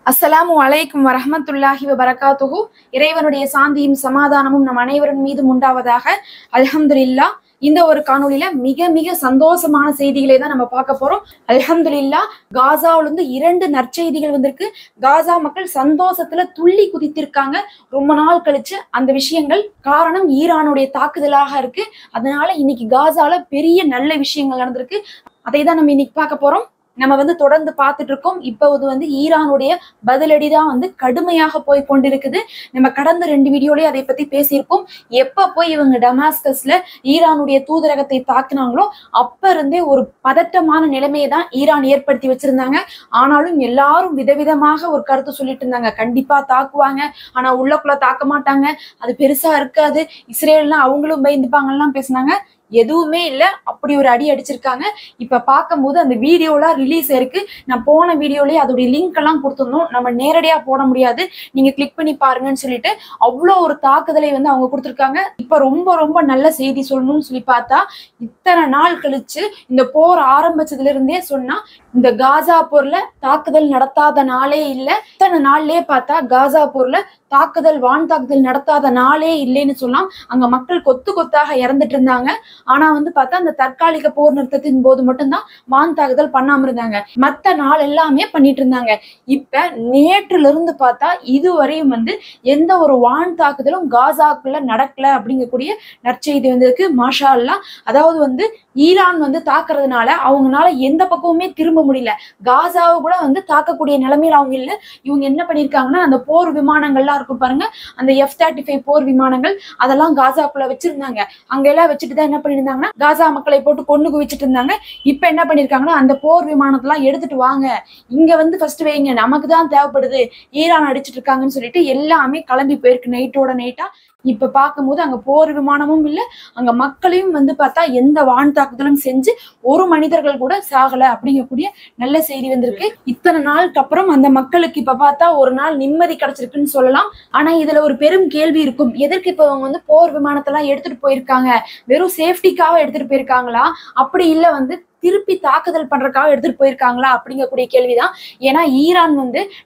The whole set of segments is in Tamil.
அஸ்ஸலாமு அலைக்கும் வரஹ்மத்துல்லாஹி வபரகாத்துஹு. இறைவனுடைய சாந்தியும் சமாதானமும் நம் அனைவரின் மீதும் உண்டாவதாக. அல்ஹம்துலில்லாஹ். இந்த ஒரு காணொலியில மிக மிக சந்தோஷமான செய்திகளை தான் நம்ம பார்க்க போறோம். அல்ஹம்துலில்லாஹ். காசாவிலிருந்து 2 நற்செய்திகள் வந்திருக்கு. காசா மக்கள் சந்தோஷத்துல துள்ளி குதித்திருக்காங்க. ரொம்ப நாள் கழிச்சு அந்த விஷயங்கள் காரணம் ஈரானுடைய தாக்குதலாக இருக்கு. அதனால இன்னைக்கு காசால பெரிய நல்ல விஷயங்கள் நடந்திருக்கு. அதை தான் நம்ம இன்னைக்கு பார்க்க போறோம். நம்ம தொடர்ந்து பார்த்துட்டு இருக்கோம். இப்போது ஈரானுடைய பதிலடி தான் கடுமையாக போய் கொண்டிருக்குது. நம்ம கடந்த 2 வீடியோலயே அதை பத்தி பேசியிருக்கோம். எப்ப போய் இவங்க டமாஸ்கஸ்ல ஈரானுடைய தூதரகத்தை தாக்குனாங்களோ அப்ப இருந்தே ஒரு பதட்டமான நிலைமையை தான் ஈரான் ஏற்படுத்தி வச்சிருந்தாங்க. ஆனாலும் எல்லாரும் விதவிதமாக ஒரு கருத்து சொல்லிட்டு இருந்தாங்க. கண்டிப்பா தாக்குவாங்க, ஆனா உள்ளக்குள்ள தாக்க மாட்டாங்க, அது பெருசா இருக்காது, இஸ்ரேல்னா அவங்களும் பயந்துப்பாங்கலாம் பேசினாங்க. எதுவுமே இல்ல. அப்படி ஒரு அடி அடிச்சிருக்காங்க. இப்ப பார்க்கும்போது அந்த வீடியோலாம் ரிலீஸ் இருக்கு. நான் போன வீடியோலயே அதோடைய லிங்க் எல்லாம் கொடுத்திருந்தோம். நம்ம நேரடியா போட முடியாது, நீங்க கிளிக் பண்ணி பாருங்கன்னு சொல்லிட்டு அவ்வளோ ஒரு தாக்குதலை அவங்க கொடுத்திருக்காங்க. இப்ப ரொம்ப ரொம்ப நல்ல செய்தி சொல்லணும்னு சொல்லி பார்த்தா, இத்தனை நாள் கழிச்சு இந்த போர் ஆரம்பிச்சதுல இருந்தே சொன்னா இந்த காசா போர்ல தாக்குதல் நடத்தாத நாளே இல்ல. இத்தனை நாள்லயே பார்த்தா காசா போர்ல தாக்குதல், வான் தாக்குதல் நடத்தாத நாளே இல்லைன்னு சொல்லலாம். அங்க மக்கள் கொத்து கொத்தாக இறந்துட்டு இருந்தாங்க. ஆனா பார்த்தா அந்த தற்காலிக போர் நிறுத்தத்தின் போது மட்டும்தான் வான் தாக்குதல் பண்ணாம இருந்தாங்க. மத்த நாள் எல்லாமே பண்ணிட்டு இருந்தாங்க. இப்ப நேற்றுல இருந்து பார்த்தா இதுவரையும் எந்த ஒரு வான் தாக்குதலும் காசாக்குள்ள நடக்கல அப்படிங்கக்கூடிய நற்செய்தி வந்திருக்கு. மாஷா அல்லாஹ். அதாவது ஈரான் தாக்குறதுனால அவங்களால எந்த பக்கமுமே திரும்ப முடியல. காசாவை கூட தாக்கக்கூடிய நிலைமையில அவங்க இல்ல. இவங்க என்ன பண்ணிருக்காங்கன்னா, அந்த போர் விமானங்கள்லாம் இருக்கும் பாருங்க, அந்த F-35 போர் விமானங்கள் அதெல்லாம் காசாக்குள்ள வச்சிருந்தாங்க. அங்க எல்லாம் வச்சுட்டு தான் என்ன பண்ணிருந்தாங்கன்னா காசா மக்களை போட்டு கொண்டு குவிச்சிட்டு இருந்தாங்க. இப்ப என்ன பண்ணிருக்காங்கன்னா, அந்த போர் விமானத்தெல்லாம் எடுத்துட்டு வாங்க, இங்க ஃபர்ஸ்ட் வைங்க, நமக்கு தான் தேவைப்படுது, ஈரான் அடிச்சிட்டு இருக்காங்கன்னு சொல்லிட்டு எல்லாமே கிளம்பி போயிருக்கு நைட்டோட நைட்டா. இப்ப பார்க்கும்போது அங்க போர் விமானமும் இல்ல, அங்க மக்களையும் பார்த்தா எந்த வான் தாக்குதலும் செஞ்சு ஒரு மனிதர்கள் கூட சாகல அப்படிங்கக்கூடிய நல்ல செய்தி வந்திருக்கு. இத்தனை நாளுக்கு அப்புறம் அந்த மக்களுக்கு இப்ப பார்த்தா ஒரு நாள் நிம்மதி கிடைச்சிருக்குன்னு சொல்லலாம். ஆனா இதுல ஒரு பெரும் கேள்வி இருக்கும். எதற்கு இப்ப அவங்க போர் விமானத்தெல்லாம் எடுத்துட்டு போயிருக்காங்க? வெறும் சேஃப்டிக்காக எடுத்துட்டு போயிருக்காங்களா? அப்படி இல்ல திருப்பி தாக்குதல் பண்றதுக்காக எடுத்துட்டு போயிருக்காங்களா அப்படிங்கக்கூடிய கேள்விதான். ஏன்னா ஈரான்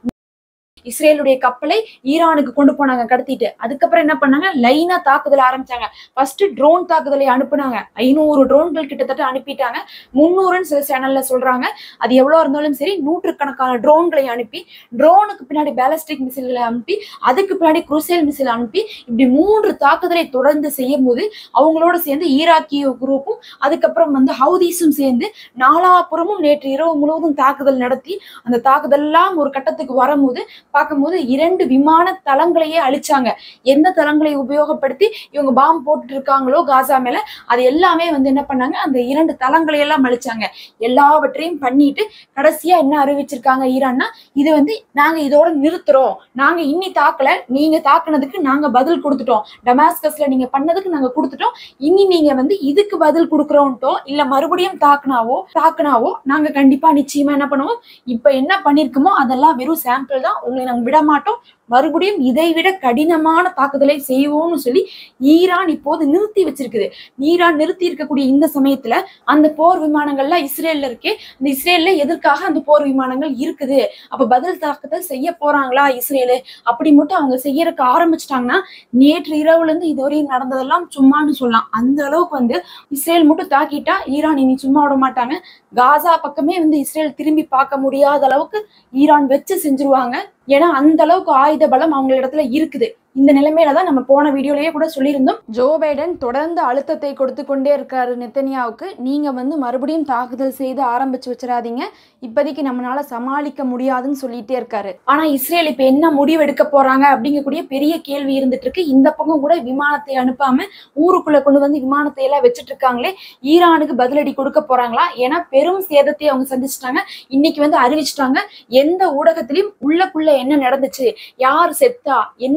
இஸ்ரேலுடைய கப்பலை ஈரானுக்கு கொண்டு போனாங்க கடத்திட்டு. அதுக்கப்புறம் என்ன பண்ணாங்க, லைனா தாக்குதல் ஆரம்பிச்சாங்க. ஃபர்ஸ்ட் ட்ரோன் தாக்குதலை அனுப்புனாங்க. 500 ட்ரோன்கள் கிட்டத்தட்ட அனுப்பிட்டாங்க. 300ன்னு சில சேனல்ல சொல்றாங்க. அது எவ்வளவு இருந்தாலும் சரி, நூற்றுக்கணக்கான ட்ரோன்களை அனுப்பி, ட்ரோனுக்கு பின்னாடி பேலஸ்டிக் மிசைல்களை அனுப்பி, அதுக்கு பின்னாடி குரூசைல் மிசைல் அனுப்பி, இப்படி 3 தாக்குதலை தொடர்ந்து செய்யும் போது அவங்களோட சேர்ந்து ஈராக்கிய குரூப்பும் அதுக்கப்புறம் ஹவுதீஸும் சேர்ந்து நாலாபுறமும் நேற்று இரவு முழுவதும் தாக்குதல் நடத்தி, அந்த தாக்குதல் எல்லாம் ஒரு கட்டத்துக்கு வரும்போது பார்க்கும்போது 2 விமான தளங்களையே அழிச்சாங்க. எந்த தளங்களை உபயோகப்படுத்தி இவங்க பாம்பு போட்டுட்டு இருக்காங்களோ காசா மேல, அது எல்லாமே என்ன பண்ணாங்க, அந்த 2 தளங்களை எல்லாம் அழிச்சாங்க. எல்லாவற்றையும் பண்ணிட்டு கடைசியா என்ன அறிவிச்சிருக்காங்க ஈரான்னா, இது நாங்க இதோட நிறுத்துறோம், நாங்க இன்னி தாக்கல, நீங்க தாக்குனதுக்கு நாங்க பதில் கொடுத்துட்டோம், டமாஸ்கஸ்ல நீங்க பண்ணதுக்கு நாங்க கொடுத்துட்டோம், இனி நீங்க இதுக்கு பதில் கொடுக்குறோம்ட்டோ இல்ல மறுபடியும் தாக்குனாவோ நாங்க கண்டிப்பா நிச்சயமா என்ன பண்ணுவோம், இப்ப என்ன பண்ணிருக்கோமோ அதெல்லாம் வெறும் சாம்பிள் தான், உங்களை நாங்க விட மாட்டோம், மறுபடியும் இதைவிட கடினமான தாக்குதலை செய்வோம்னு சொல்லி ஈரான் இப்போது நிறுத்தி வச்சிருக்குது. ஈரான் நிறுத்தி இருக்கக்கூடிய இந்த சமயத்துல அந்த போர் விமானங்கள்லாம் இஸ்ரேல்ல இருக்கே, அந்த இஸ்ரேல்ல எதற்காக அந்த போர் விமானங்கள் இருக்குது, அப்ப பதில் தாக்குதல் செய்ய போறாங்களா இஸ்ரேலு அப்படி மட்டும் அவங்க செய்யறதுக்கு ஆரம்பிச்சிட்டாங்கன்னா, நேற்று இரவுல இருந்து இதுவரையும் நடந்ததெல்லாம் சும்மான்னு சொல்லலாம். அந்த அளவுக்கு இஸ்ரேல் மட்டும் தாக்கிட்டா ஈரான் இனி சும்மா விட மாட்டாங்க. காசா பக்கமே இஸ்ரேல் திரும்பி பார்க்க முடியாத அளவுக்கு ஈரான் வச்சு செஞ்சிருவாங்க. ஏன்னா அந்த அளவுக்கு ஆயுத பலம் அவங்க இடத்துல இருக்குது. இந்த நிலைமையில தான் நம்ம போன வீடியோலயே கூட சொல்லியிருந்தோம், ஜோ பைடன் தொடர்ந்து அழுத்தத்தை கொடுத்து கொண்டே இருக்காரு நெத்தனியாவுக்கு, நீங்க மறுபடியும் தாக்குதல் செய்து ஆரம்பிச்சு வச்சிடாதீங்க, இப்போதைக்கு நம்மளால சமாளிக்க முடியாதுன்னு சொல்லிட்டே இருக்காரு. ஆனா இஸ்ரேல் இப்ப என்ன முடிவு எடுக்க போறாங்க அப்படிங்கக்கூடிய பெரிய கேள்வி இருந்துட்டு இருக்கு. இந்த பக்கம் கூட விமானத்தை அனுப்பாம ஊருக்குள்ள கொண்டு விமானத்தை எல்லாம் வச்சுட்டு இருக்காங்களே, ஈரானுக்கு பதிலடி கொடுக்க போறாங்களா? ஏன்னா பெரும் சேதத்தை அவங்க சந்திச்சிட்டாங்க. இன்னைக்கு அறிவிச்சிட்டாங்க, எந்த ஊடகத்திலையும் உள்ளக்குள்ள என்ன நடந்துச்சு, யார் செத்தா, என்ன டேமேஜ்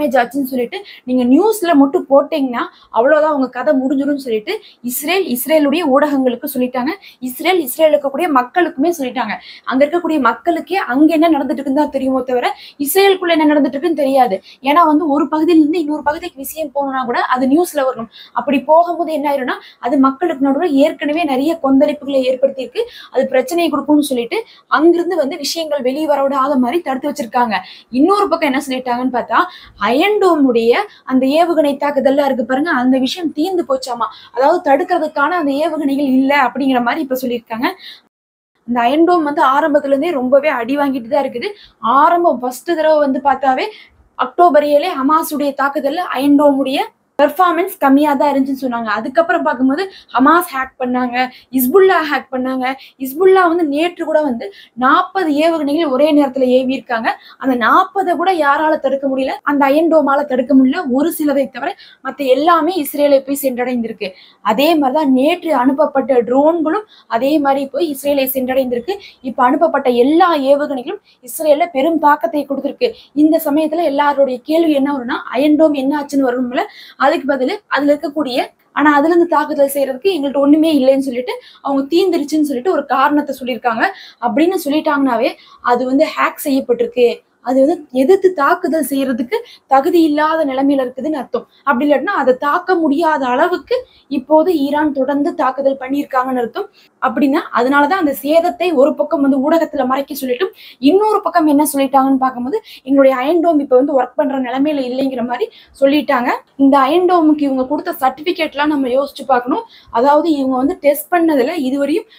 டேமேஜ் ஆச்சுன்னு சொல்லிட்டு நீங்க நியூஸ்ல மட்டும் போட்டீங்கன்னா அவ்வளவுதான் உங்க கதை முடிஞ்சிடும் சொல்லிட்டு இஸ்ரேலுடைய ஊடகங்களுக்கு சொல்லிட்டாங்க. இஸ்ரேல் இருக்கக்கூடிய மக்களுக்குமே சொல்லிட்டாங்க. அங்க இருக்கக்கூடிய மக்களுக்கே அங்க என்ன நடந்துட்டு இருக்குன்னு தான் தெரியுமோ தவிர இஸ்ரேலுக்குள்ள என்ன நடந்துட்டு இருக்குன்னு தெரியாது. ஏன்னா வந்து ஒரு பகுதியில இருந்து இன்னொரு பகுதிக்கு விஷயம் போகணும்னா கூட அது நியூஸ்ல வரணும். அப்படி போகும்போது என்ன ஆயிரும்னா அது மக்களுக்கு நடுவில் ஏற்கனவே நிறைய கொந்தளிப்புகளை ஏற்படுத்தி இருக்கு, அது பிரச்சனையை கொடுக்கும்னு சொல்லிட்டு அங்கிருந்து வந்து விஷயங்கள் வெளியே வரவிடாத மாதிரி தடுத்து வச்சிருக்காங்க. இன்னொரு பக்கம் என்ன சொல்லிட்டாங்கன்னு பார்த்தா அயன்டோமுடைய அந்த ஏவுகணை தாக்குதல்லாம் இருக்கு பாருங்க, அந்த விஷயம் தீர்ந்து போச்சாமா. அதாவது தடுக்கிறதுக்கான அந்த ஏவுகணைகள் இல்ல அப்படிங்கிற மாதிரி இப்ப சொல்லியிருக்காங்க. இந்த அயன்டோம் வந்து ஆரம்பத்துல இருந்தே ரொம்பவே அடி வாங்கிட்டு தான் இருக்குது. ஆரம்பம் ஃபர்ஸ்ட் தடவை வந்து பார்த்தாவே அக்டோபர் 7 ஹமாஸுடைய தாக்குதல்ல அயன்டோமுடைய பெர்ஃபார்மன்ஸ் கம்மியா தான் இருந்துச்சுன்னு சொன்னாங்க. அதுக்கப்புறம் பார்க்கும்போது ஹமாஸ் ஹேக் பண்ணாங்க, இஸ்புல்லா ஹேக் பண்ணாங்க. இஸ்புல்லா வந்து நேற்று கூட வந்து 40 ஏவுகணைகள் ஒரே நேரத்துல ஏவி இருக்காங்க. அந்த 40 கூட யாரால தடுக்க முடியல, அந்த அயன்டோமால தடுக்க முடியல, ஒரு சிலதை தவிர மற்ற எல்லாமே இஸ்ரேலை போய் சென்றடைந்திருக்கு. அதே மாதிரிதான் நேற்று அனுப்பப்பட்ட ட்ரோன்களும் அதே மாதிரி போய் இஸ்ரேலை சென்றடைந்திருக்கு. இப்ப அனுப்பப்பட்ட எல்லா ஏவுகணைகளும் இஸ்ரேல்ல பெரும் தாக்கத்தை கொடுத்திருக்கு. இந்த சமயத்துல எல்லாருடைய கேள்வி என்ன வரும்னா அயன்டோம் என்ன ஆச்சுன்னு வரும்ல, அதுக்கு பதில் அதுல இருக்கக்கூடிய ஆனா அதுல இருந்து தாக்குதல் செய்யறதுக்கு எங்கள்கிட்ட ஒண்ணுமே இல்லைன்னு சொல்லிட்டு அவங்க தீந்துருச்சுன்னு சொல்லிட்டு ஒரு காரணத்தை சொல்லியிருக்காங்க. அப்படின்னு சொல்லிட்டாங்கன்னாவே அது வந்து ஹேக் செய்யப்பட்டிருக்கு, அது வந்து எதிர்த்து தாக்குதல் செய்யறதுக்கு தகுதி இல்லாத நிலைமையில இருக்குதுன்னு அர்த்தம். அப்படி இல்லாட்டினா அதை தாக்க முடியாத அளவுக்கு இப்போது ஈரான் தொடர்ந்து தாக்குதல் பண்ணியிருக்காங்கன்னு அர்த்தம். அப்படின்னா அதனாலதான் அந்த சேதத்தை ஒரு பக்கம் வந்து ஊடகத்துல மறைக்க சொல்லிட்டும் இன்னொரு பக்கம் என்ன சொல்லிட்டாங்கன்னு பார்க்கும்போது எங்களுடைய அயன்டோம் இப்ப வந்து ஒர்க் பண்ற நிலைமையில இல்லைங்கிற மாதிரி சொல்லிட்டாங்க. இந்த அயன்டோமுக்கு இவங்க கொடுத்த சர்டிபிகேட்லாம் நம்ம யோசிச்சு பார்க்கணும். அதாவது இவங்க வந்து டெஸ்ட் பண்ணதுல இதுவரையும்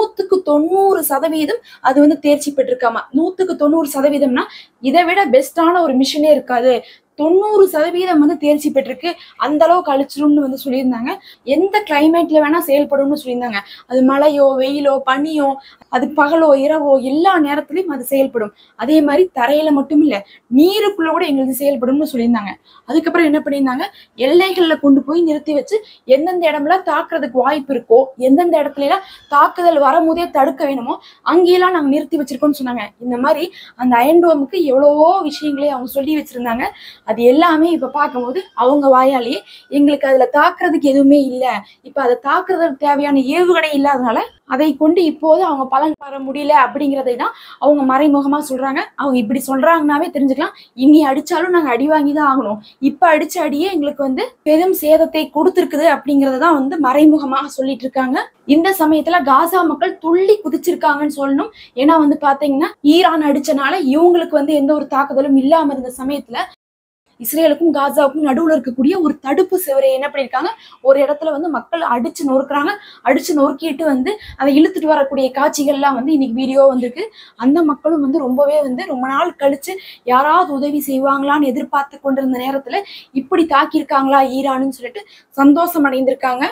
100% அது வந்து தேர்ச்சி பெற்றிருக்காமா. 100% இதை விட பெஸ்டான ஒரு மிஷினே இருக்காது. 90% வந்து தேர்ச்சி பெற்றிருக்கு, அந்த அளவுக்கு அழிச்சிரும்னு வந்து சொல்லியிருந்தாங்க. எந்த கிளைமேட்ல வேணா செயல்படும்னு சொல்லியிருந்தாங்க. அது மழையோ வெயிலோ பனியோ அது பகலோ இரவோ எல்லா நேரத்திலையும் அது செயல்படும். அதே மாதிரி தரையில மட்டும் இல்ல நீருக்குள்ள கூட எங்களுக்கு செயல்படும்னு சொல்லியிருந்தாங்க. அதுக்கப்புறம் என்ன பண்ணியிருந்தாங்க, எல்லைகள்ல கொண்டு போய் நிறுத்தி வச்சு எந்தெந்த இடம்லாம் தாக்குறதுக்கு வாய்ப்பு இருக்கோ, எந்தெந்த இடத்துல எல்லாம் தாக்குதல் வரும்போதே தடுக்க வேணுமோ அங்கெல்லாம் நாங்க நிறுத்தி வச்சிருக்கோம்னு சொன்னாங்க. இந்த மாதிரி அந்த அயன்டோமுக்கு எவ்வளவோ விஷயங்களே அவங்க சொல்லி வச்சிருந்தாங்க. அது எல்லாமே இப்ப பார்க்கும்போது அவங்க வாயாலேயே எங்களுக்கு அதுல தாக்குறதுக்கு எதுவுமே இல்ல, இப்ப அதை தாக்குறதுக்கு தேவையான ஏவுகணை இல்லாதனால அதை கொண்டு இப்போது அவங்க பலன் பெற முடியல அப்படிங்கிறதை தான் அவங்க மறைமுகமா சொல்றாங்க. அவங்க இப்படி சொல்றாங்கன்னாவே தெரிஞ்சுக்கலாம், இனி அடிச்சாலும் நாங்க அடி வாங்கிதான் ஆகணும், இப்ப அடிச்ச அடியே எங்களுக்கு வந்து பெரும் சேதத்தை கொடுத்திருக்குது அப்படிங்கறதான் வந்து மறைமுகமாக சொல்லிட்டு இருக்காங்க. இந்த சமயத்துல காசா மக்கள் துள்ளி குதிச்சிருக்காங்கன்னு சொல்லணும். ஏன்னா வந்து பாத்தீங்கன்னா ஈரான் அடிச்சனால இவங்களுக்கு வந்து எந்த ஒரு தாக்குதலும் இல்லாம இருந்த சமயத்துல இஸ்ரேலுக்கும் காசாவுக்கும் நடுவுல இருக்கக்கூடிய ஒரு தடுப்பு சுவரை என்ன பண்ணிருக்காங்க, ஒரு இடத்துல வந்து மக்கள் அடிச்சு நொறுக்குறாங்க. அடிச்சு நொறுக்கிட்டு வந்து அதை இழுத்துட்டு வரக்கூடிய காட்சிகள்லாம் வந்து இன்னைக்கு வீடியோ வந்திருக்கு. அந்த மக்களும் வந்து ரொம்பவே வந்து ரொம்ப நாள் கழிச்சு யாராவது உதவி செய்வாங்களான்னு எதிர்பார்த்து கொண்டிருந்த நேரத்துல இப்படி தாக்கியிருக்காங்களா ஈரானுன்னு சொல்லிட்டு சந்தோஷம் அடைந்திருக்காங்க.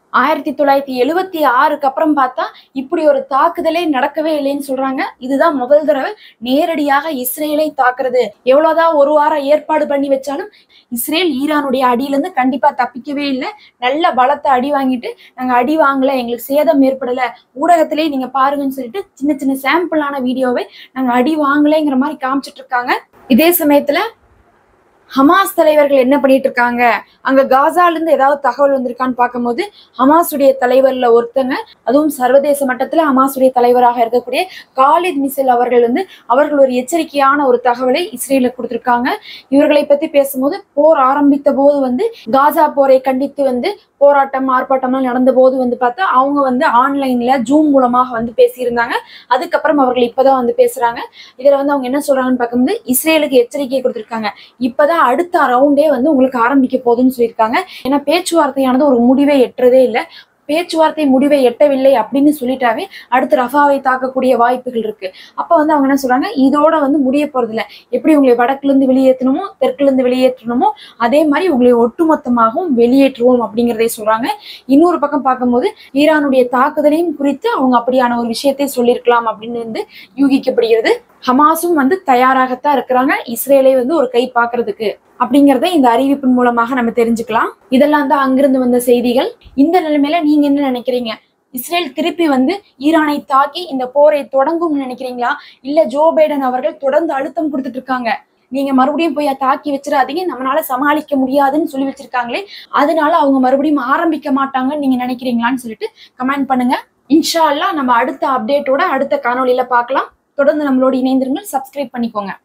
1976 அப்புறம் பார்த்தா இப்படி ஒரு தாக்குதலே நடக்கவே இல்லைன்னு சொல்றாங்க. இதுதான் முதல் தடவை நேரடியாக இஸ்ரேலை தாக்குறது. எவ்வளவுதான் ஒரு வாரம் ஏற்பாடு பண்ணி வச்சாலும் இஸ்ரேல் ஈரானுடைய அடியிலிருந்து கண்டிப்பா தப்பிக்கவே இல்லை. நல்ல பலத்தை அடி வாங்கிட்டு நாங்க அடி வாங்கல, எங்களுக்கு சேதம் ஏற்படல, ஊடகத்திலேயே நீங்க பாருங்கன்னு சொல்லிட்டு சின்ன சின்ன சாம்பிளான வீடியோவை நாங்க அடி வாங்கலைங்கிற மாதிரி காமிச்சிட்டு இருக்காங்க. இதே சமயத்துல ஹமாஸ் தலைவர்கள் என்ன பண்ணிட்டு இருக்காங்க, அங்க காசால இருந்து ஏதாவது தகவல் வந்திருக்கான்னு பார்க்கும்போது ஹமாஸுடைய தலைவர்ல ஒருத்தங்க, அதுவும் சர்வதேச மட்டத்துல ஹமாஸுடைய தலைவராக இருக்கக்கூடிய காலித் மிசல் அவர்கள் வந்து அவர்கள் ஒரு எச்சரிக்கையான ஒரு தகவலை இஸ்ரேல கொடுத்திருக்காங்க. இவர்களை பத்தி பேசும்போது போர் ஆரம்பித்த போது வந்து காசா போரை கண்டித்து வந்து போராட்டம் ஆர்ப்பாட்டம்லாம் நடந்த போது வந்து பார்த்தா அவங்க வந்து ஆன்லைன்ல ஜூம் மூலமாக வந்து பேசியிருந்தாங்க. அதுக்கப்புறம் அவர்கள் இப்பதான் வந்து பேசுறாங்க. இதுல வந்து அவங்க என்ன சொல்றாங்கன்னு பார்க்கும்போது இஸ்ரேலுக்கு எச்சரிக்கை கொடுத்திருக்காங்க. இப்பதான் அடுத்த ரவுண்டே வந்து உங்களுக்கு ஆரம்பிக்க போகுதுன்னு சொல்லியிருக்காங்க. ஏன்னா பேச்சுவார்த்தையானது ஒரு முடிவை எட்டுறதே இல்லை. பேச்சுவார்த்தை முடிவை எட்டவில்லை அப்படின்னு சொல்லிட்டாவே அடுத்து ரஃபாவை தாக்கக்கூடிய வாய்ப்புகள் இருக்கு. அப்ப வந்து அவங்க என்ன சொல்றாங்க, இதோட வந்து முடிய போறது இல்லை, எப்படி உங்களை வடக்குல இருந்து வெளியேற்றணுமோ தெற்குல இருந்து வெளியேற்றணுமோ அதே மாதிரி உங்களை ஒட்டுமொத்தமாகவும் வெளியேற்றுவோம் அப்படிங்கிறதை சொல்றாங்க. இன்னொரு பக்கம் பார்க்கும்போது ஈரானுடைய தாக்குதலையும் குறித்து அவங்க அப்படியான ஒரு விஷயத்தை சொல்லியிருக்கலாம் அப்படின்னு வந்து யூகிக்கப்படுகிறது. ஹமாஸும் வந்து தயாராகத்தான் இருக்கிறாங்க இஸ்ரேலை வந்து ஒரு கை பாக்குறதுக்கு அப்படிங்கறத இந்த அறிவிப்பின் மூலமாக நம்ம தெரிஞ்சுக்கலாம். இதெல்லாம் தான் அங்கிருந்து வந்த செய்திகள். இந்த நிலைமையில நீங்க என்ன நினைக்கிறீங்க, இஸ்ரேல் திருப்பி வந்து ஈரானை தாக்கி இந்த போரை தொடங்கும்னு நினைக்கிறீங்களா, இல்ல ஜோ பைடன் அவர்கள் தொடர்ந்து அழுத்தம் கொடுத்துட்டு இருக்காங்க, நீங்க மறுபடியும் போய் தாக்கி வச்சிடாதீங்க, நம்மளால சமாளிக்க முடியாதுன்னு சொல்லி வச்சிருக்காங்களே, அதனால அவங்க மறுபடியும் ஆரம்பிக்க மாட்டாங்கன்னு நீங்க நினைக்கிறீங்களான்னு சொல்லிட்டு கமெண்ட் பண்ணுங்க. இன்ஷா அல்லாஹ் நம்ம அடுத்த அப்டேட்டோட அடுத்த காணொளியில பார்க்கலாம். தொடர்ந்து நம்மளோட இணைந்திருங்கள். சப்ஸ்கிரைப் பண்ணிக்கோங்க.